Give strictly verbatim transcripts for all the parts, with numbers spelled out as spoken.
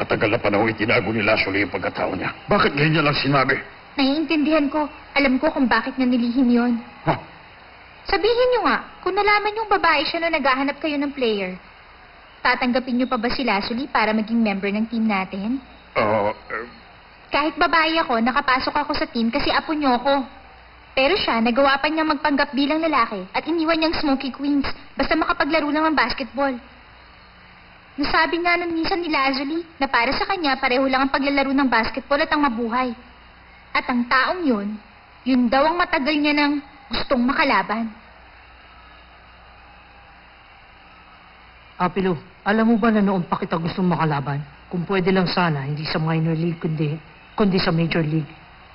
matagal na panahon itinago ni Lashley yung pagkatao niya. Bakit ngayon niya lang sinabi? Naiintindihan ko. Alam ko kung bakit niya nilihim yon. Ha? Sabihin niyo nga, kung nalaman yung babae siya na naghahanap kayo ng player, tatanggapin niyo pa ba si Lashley para maging member ng team natin? Oo. Uh, Kahit babae ako, nakapasok ako sa team kasi apo niyo ako. Pero siya, nagawa pa niyang magpanggap bilang lalaki at iniwan niyang Smoky Queens basta makapaglaro lang ng basketball. Nasabi nga nun minsan ni Lazuli na para sa kanya pareho lang ang paglalaro ng basketball at ang mabuhay. At ang taong yun, yun daw ang matagal niya nang gustong makalaban. Apilo, alam mo ba na noon pa kita gustong makalaban? Kung pwede lang sana, hindi sa minor league kundi, kundi sa major league.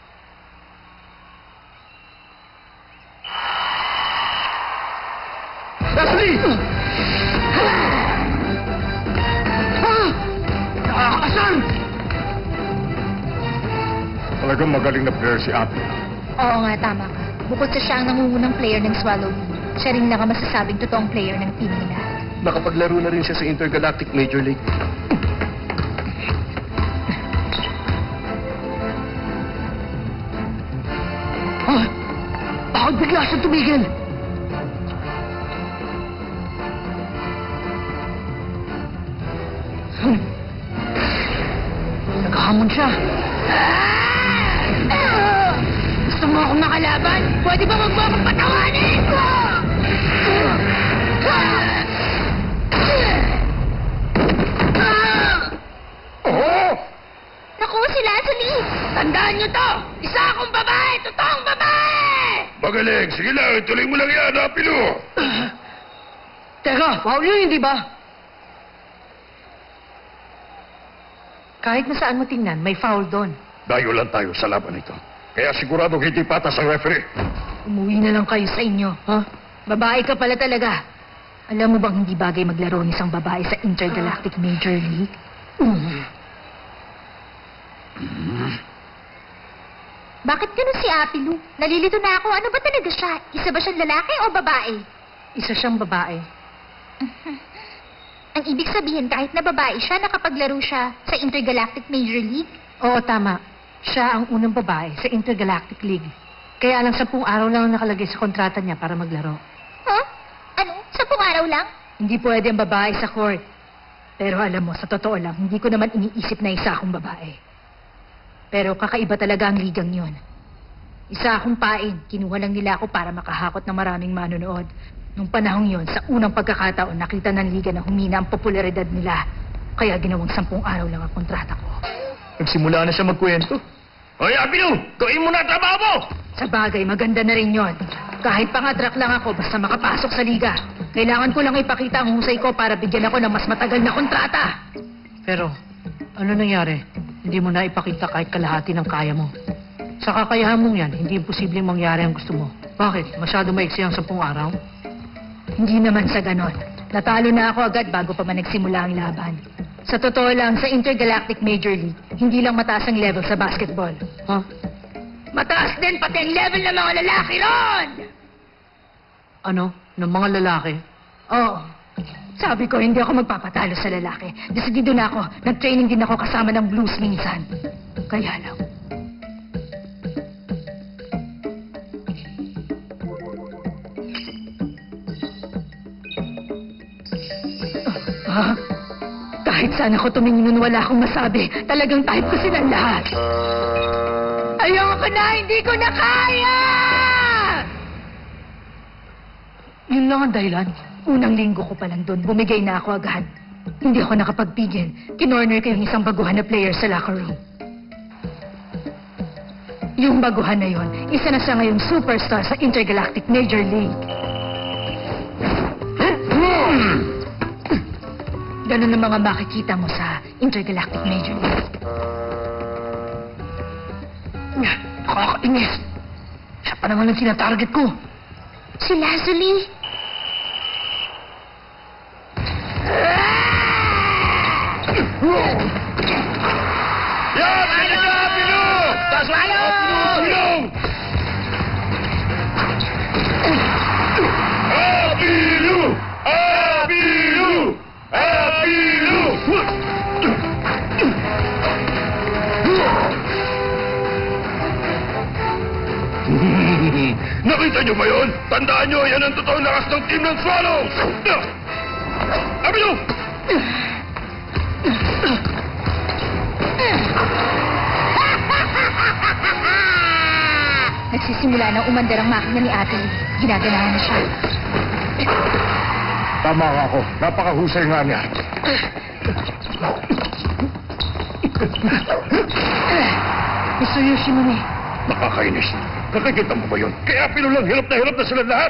Lashley! Nakakasal! Talagang magaling na player si Ate. Oo nga, tama ka. Bukod sa siya ang nangungunang player ng Swallow League, siya rin lang ang masasabing totoong player ng team nila. Nakapaglaro na rin siya sa Intergalactic Major League. Ah! Bakit bigla siya tumigil? Hmm. Naghahamon siya. Gusto mo akong makalaban? Pwede ba wag mo akong patawanin ko? Oo! Naku, si Lazuli! Tandaan niyo to! Isa akong babae! Totoong babae! Magaling! Sige lang, tuloy mo lang yan, Apilo! Teka, foul yun, hindi ba? Kahit na saan mo tingnan, may foul doon. Dayo lang tayo sa laban ito. Kaya sigurado hindi patas ang referee. Umuwi na lang kayo sa inyo. Ha? Babae ka pala talaga. Alam mo bang hindi bagay maglaro ng isang babae sa Intergalactic Major League? Mm. Bakit ganun si Apilu? Nalilito na ako. Ano ba talaga siya? Isa ba siyang lalaki o babae? Isa siyang babae. Ang ibig sabihin, kahit na babae siya, nakapaglaro siya sa Intergalactic Major League? Oo, tama. Siya ang unang babae sa Intergalactic League. Kaya lang sampung araw lang ang nakalagay sa kontrata niya para maglaro. Huh? Ano? Sampung araw lang? Hindi pwede ang babae sa court. Pero alam mo, sa totoo lang, hindi ko naman iniisip na isa akong babae. Pero kakaiba talaga ang ligang yun. Isa akong pain. Kinuha lang nila ako para makahakot ng maraming manonood. Nung panahong yun, sa unang pagkakataon, nakita ng liga na humina ang popularidad nila. Kaya ginawang sampung araw lang ang kontrata ko. Nagsimula na siya magkwento. Hoy, Apilo! Gawin mo na ang trabaho mo! Sa bagay, maganda na rin yon. Kahit pangatrak lang ako, basta makapasok sa liga. Kailangan ko lang ipakita ang husay ko para bigyan ako ng mas matagal na kontrata. Pero, ano nangyari? Hindi mo na ipakita kahit kalahati ng kaya mo. Sa kakayahan mong yan, hindi imposibleng mangyari ang gusto mo. Bakit? Masyado maiksi ang sampung araw? Hindi naman sa ganon. Natalo na ako agad bago pa man nagsimula ang laban. Sa totoo lang, sa Intergalactic Major League, hindi lang mataas ang level sa basketball. Ha? Mataas din pati ang level ng mga lalaki ron! Ano? Ng mga lalaki? Oo. Sabi ko, hindi ako magpapatalo sa lalaki. Desidido na ako. Nag-training din ako kasama ng Blues minsan. Kaya lang. Ah, kahit saan ako tumingin nun, wala akong masabi. Talagang type ko silang lahat. Ayoko na! Hindi ko na kaya! Yun lang ang dahilan. Unang linggo ko pa lang doon, bumigay na ako agad. Hindi ako nakapagpigil. Kinorner ko yung isang baguhan na player sa locker room. Yung baguhan na yon, isa na siya ngayong superstar sa Intergalactic Major League. Ganun ang mga makikita mo sa Intergalactic Major League. Nakakainis. Siya pa naman ang sinatarget ko. Si Lazuli! Yan! Yan na, Apilo! Swallow! Apilo! Apilo! Apilo! Apilo! Nakita niyo ba yun? Tandaan niyo, yan ang totoong lakas ng team ng Swallows! Apilo! Nagsisimula ng umandar ang makina ni Ate. Ginaganahan na siya. Tama nga ako. Napakahusay nga niya. Mister Yoshimune, Nakakainis. Nakikita mo ba yun? Kaya Apilo lang, hirap na hirap na sila lahat.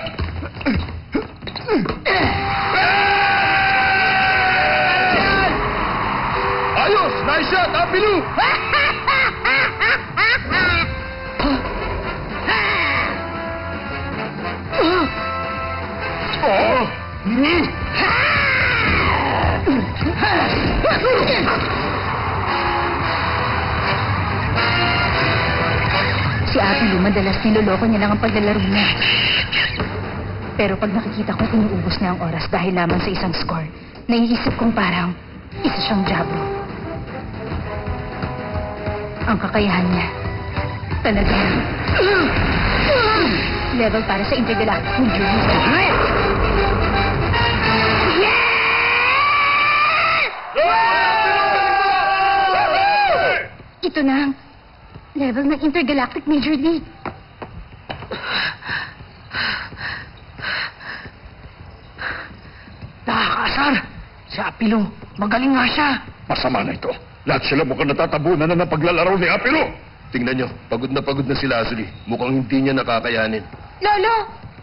Ayos! Nice shot, Apilo! Oh! si Ate Lu, madalas niloloko niya lang ang paglalaro niya. Pero pag nakikita kong inuubos niya ang oras dahil lamang sa isang score, naiisip kong parang isa siyang diablo. Ang kakayahan niya, talaga level para sa Intergalactic Major League. Ito na ang level ng Intergalactic Major League. Nakakaasar! Si Apilo, magaling nga siya. Masama na ito. Lahat sila mukhang natatabunan na ng paglalaro ni Apilo. Tingnan nyo, pagod na pagod na si Lazuli. Mukhang hindi niya nakakayanin. Lolo!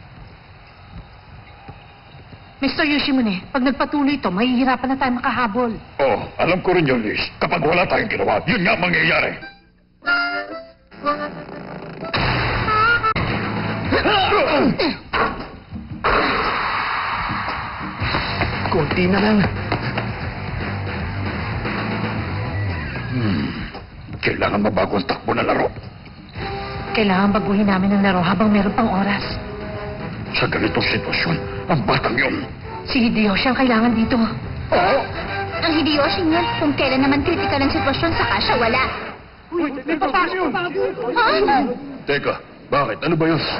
Mister Yoshimune, pag nagpatuloy ito, mahihirapan na tayo makahabol. Oh, alam ko rin yun, Liz. Kapag wala tayong ginawa, yun nga mangyayari. Kunti na lang. Hmm. Kailangan mabago ang takbo ng laro. Kailangan baguhin namin ang laro habang meron pang oras. Sa ganitong sitwasyon, ang batang yun. Si Hideyoshi ang kailangan dito. Oo. Ang Hideyoshi niya, kung kailan naman kritikal ang sitwasyon, saka siya wala. Uy, may papasok yun! Ha? Teka, bakit? Ano ba yun?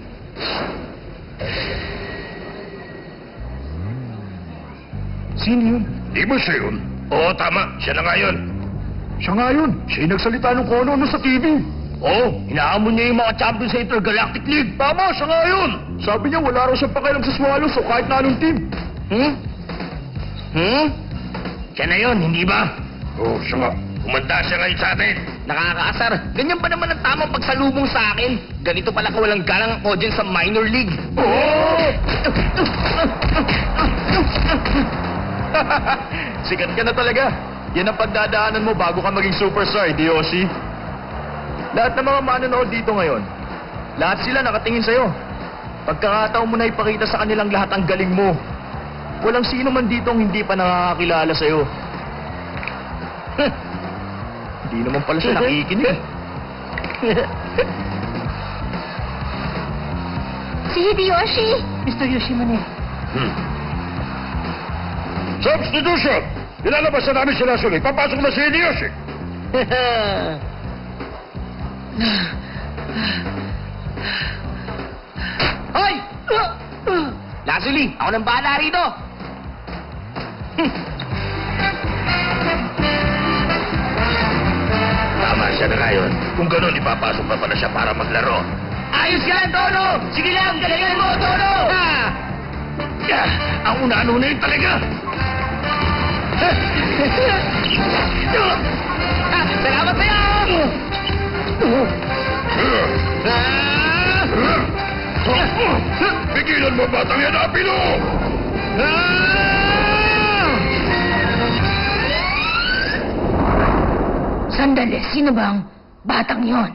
Sino yun? Di ba siya yun? Oo, tama. Siya na nga yun. Siya nga yun. Siya yung nagsalita ng kung ano sa T V. Oo, hinahamon niya yung mga champion sa Intergalactic League. Tama, siya nga yun. Sabi niya wala raw siyang pakialam sa Swallows o kahit na anong team. Hmm? Hmm? Siya na yun, hindi ba? Oo, siya nga. Umanda siya ngayon sa atin. Nakakaasar. Ganyan ba naman ang tamang pagsalubong sa akin? Ganito pala kawalang galang ang audience sa minor league. Oo! Sikat ka na talaga. Yan ang pagdadaanan mo bago ka maging superstar, Hideyoshi. Lahat ng mga manonood dito ngayon, lahat sila nakatingin sa'yo. Pagkakataon mo na ipakita sa kanilang lahat ang galing mo. Walang sino man dito ang hindi pa nakakakilala sa'yo. Huh. Hindi naman pala siya nakikinig. Si Hideyoshi! Mister Yoshimune, Hmm. Substitution! Ilalabas na namin sila sulit. Papasok na si Hideyoshi. Hoy! Lazuli, ako nang bahala rito. Tama siya na ngayon. Kung gano'n, ipapasok na pala siya para maglaro. Ayos yan, Tono! Sige lang, galingan mo, Tono! Ah! Ah, ang una-ano na yun talaga. Ah, salamat sa'yo! Pigilan mo, batang yan, Apilo! sandali, sino bang batang yon?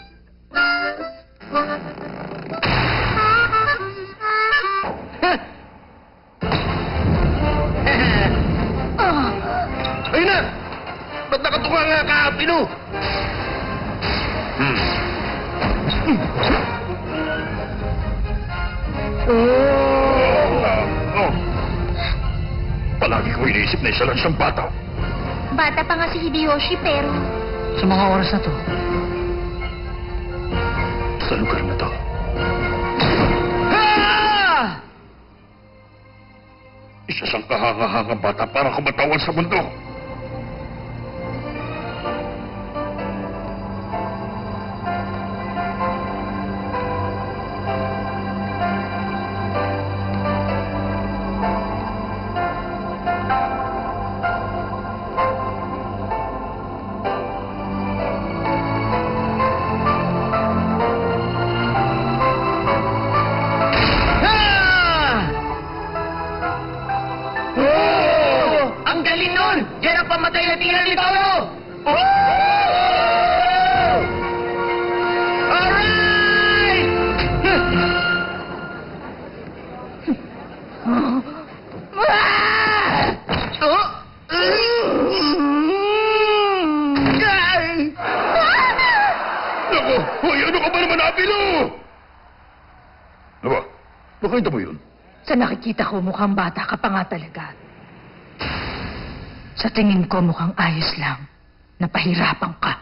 Ayun na! Ba't nakatunga nga ka, Apilo? Hmm. Oh! Oh! Palagi ko iniisip na isa lang siyang bata. Bata pa nga si Hideyoshi, pero... Sa mga oras na to, Sa lugar na to, Ah! Isa sang kahangahangang bata para kumatawan sa mundo. Ah! Oh! Ang galing nun! Yan ang pamatay na tingnan ni Paolo! Oh! Alright! Oh! Naku! Hoy, ano ka ba naman, Apilo? Ano ba? Nakita mo yun? Sa nakikita ko, mukhang bata ka pa nga talaga. Sa tingin ko, mukhang ayos lang. Napahirapan ka.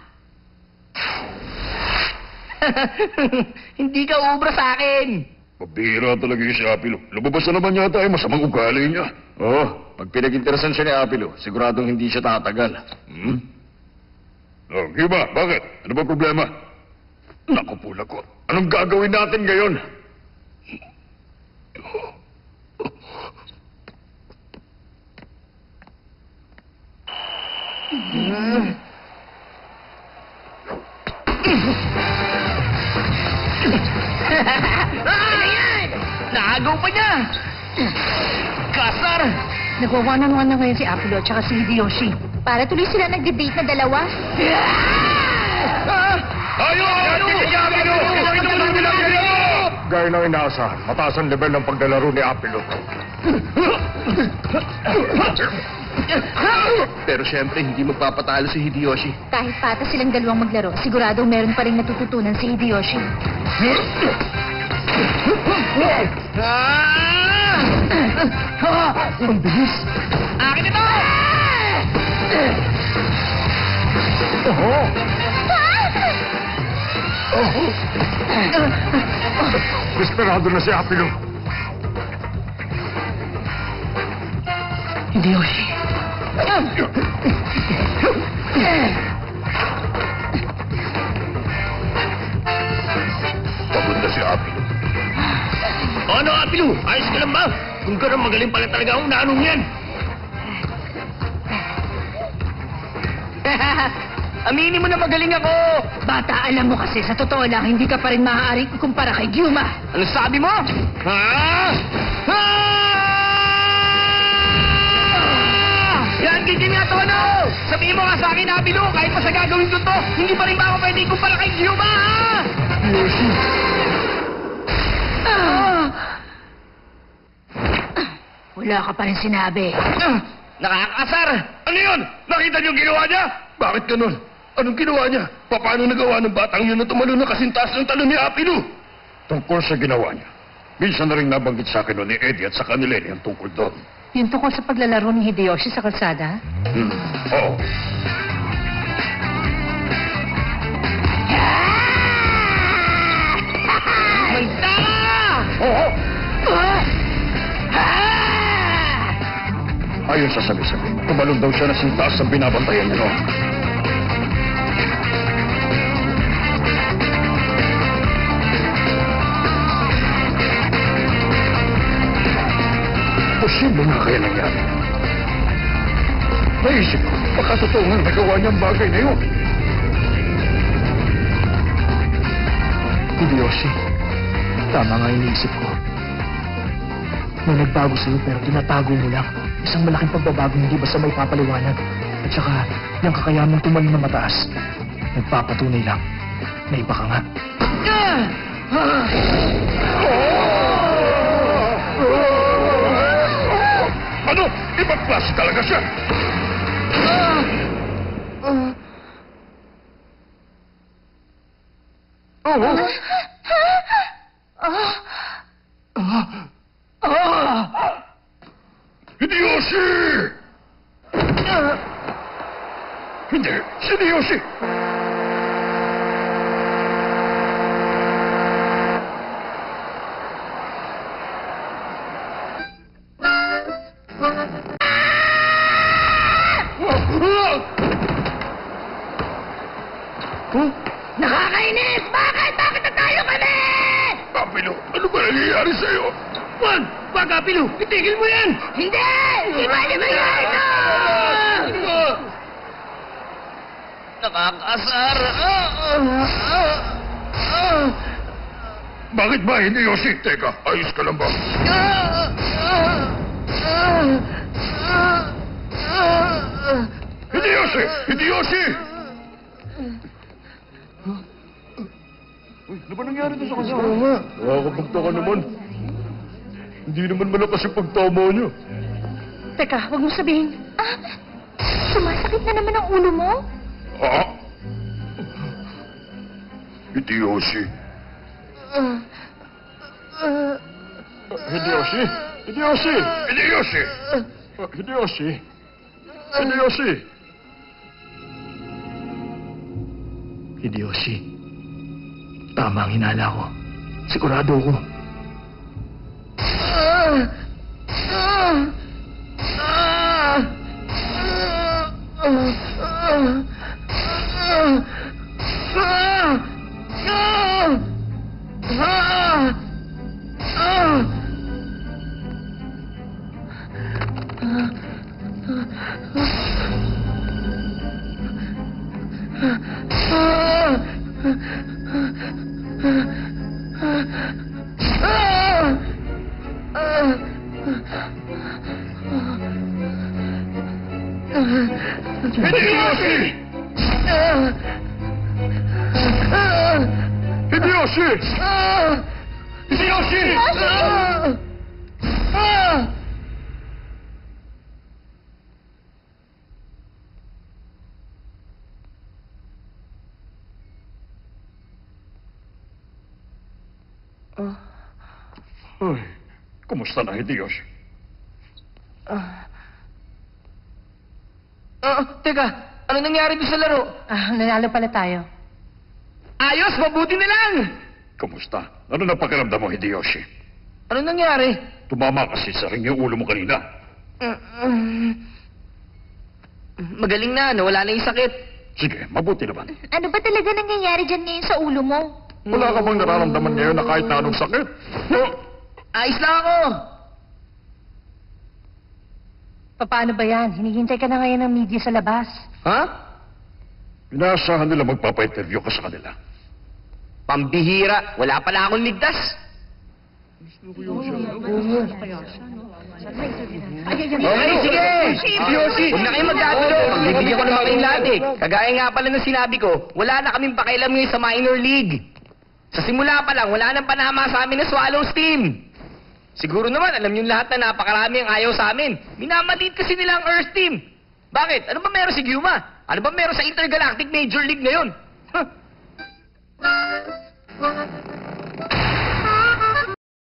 Hindi ka ubra sa akin! Pabira talaga yung si Apilo. Lumabas na naman yata ay masamang ugali niya. Oo, pag pinag-interesan siya ni Apilo, siguradong hindi siya tatagal. Hmm? Oh, Giba, bakit? Ano ba problema? Naku pula ko. Anong gagawin natin ngayon? Ano yan? Naagaw pa niya! Kasar! Nagwa-one-on-one na ngayon si Apollo at saka si Hideyoshi. Para tuloy sila nagde-date na dalawa. Ah! Tayo! Si Apilo! Gaya ng inaasahan, mataas ang level ng paglalaro ni Apilo. Pero siyempre, hindi magpapatalo si Hideyoshi. Kahit patas silang dalawang maglaro, siguradong meron pa rin natututunan si Hideyoshi. Ah! Ang bilis! Akin ito! Oho! Desperado na si Apilo. Hideyoshi. Pagod na si Apilo. O ano, Apilo? Ayos ka lang ba? Kung gano'n magaling pala talaga akong nanong yan. Aminin mo na magaling ako! Bata, alam mo kasi, sa totoo lang, hindi ka pa rin maaaring ikumpara kay Gyuma. Ano sabi mo? Ha? Ha? Yan, ganyan nga to, ano? Sabihin mo nga sa akin, Apilo, kahit pa sa gagawin ko to, hindi pa rin ba ako pwede ikumpara kay Gyuma, ha? Ah! Wala ka pa rin sinabi. Ah, nakakasar! Ano yun? Nakita niyo yung ginawa niya? Bakit ganun? Anong ginawa niya? Paano nagawa ng batang yun na tumalo na kasintas ng talon ni Apilo? Tungkol sa ginawa niya. Minsan na rin nabanggit sa akin noon ni Eddie at sa kanila ang tungkol doon. Yung tungkol sa paglalaro ni Hideyoshi sa kalsada? Hmm. Oo. Mantara! Oo. Ah! Ayon sa sabi-sabi, tumalon daw siya na sintas ang binabantayan niya noon. Posible nga kaya nangyari. Naisip ko, baka totoo nga nagawa niyang bagay na yun. Hideyoshi, tama nga iniisip ko. May nagbago sa'yo pero tinatago mo lang. Isang malaking pagbabago hindi basta may papaliwanag. At saka, yung kakayahan tumalon na mataas, nagpapatunay lang na iba ka nga. Ano? Ibang klase talaga siya. Hideyoshi! Hindi, si Hideyoshi! Apilo, ano ba nangyayari sa'yo? Wag! Wag, Apilo! Itigil mo yan! Hindi! Hindi ba naman yan! Nakakasar! Bakit ba, Hideyoshi? Teka, ayos ka lang ba? Hideyoshi! Hideyoshi! Uy, ano ba nangyari doon sa kasama? Oo nga. Nakakapagtaka naman. Hindi naman malakas yung pagtama niyo. Teka, huwag mo sabihin. Ah, sumasakit na naman ang ulo mo? Ha? Hideyoshi. Hideyoshi! Hideyoshi! Hideyoshi! Uh, Hideyoshi! Hideyoshi! Hideyoshi, tama ang hinala ko. Sigurado ko. Hideyoshi! Hideyoshi! Hideyoshi! Ay, kumusta na, Hideyoshi? Ah, teka, ano nangyari doon sa laro? Ah, nanalo pala tayo. Ayos, mabuti na lang! Kumusta? Ano na pakiramdam mo, Hideyoshi? Ano nangyari? Tumama kasi sa ring yung ulo mo kanina. Magaling na, nawala na yung sakit. Sige, mabuti naman. Ano ba talaga nangyayari dyan ngayon sa ulo mo? Wala ka bang nararamdaman ngayon na kahit na anong sakit? No? Ayos lang ako! Paano ba yan? Hinihintay ka na ngayon ng media sa labas. Ha? Inaasahan nila magpapa-interview ka sa kanila. Pambihira, wala pala akong ligtas. Okay, sige! Yoshi, huwag na kayong magkagulo. Pagbibigyan ko naman kayong lahat eh. Kagaya nga pala ng sinabi ko, wala na kaming pakialam ngayon sa minor league. Sa simula pa lang, wala nang panama sa amin ng Swallows team. Siguro naman, alam niyo lahat na napakarami ang ayaw sa amin. Minamaliit kasi nila ang Earth team. Bakit? Ano ba meron si Gyuma? Ano ba meron sa Intergalactic Major League ngayon? Huh?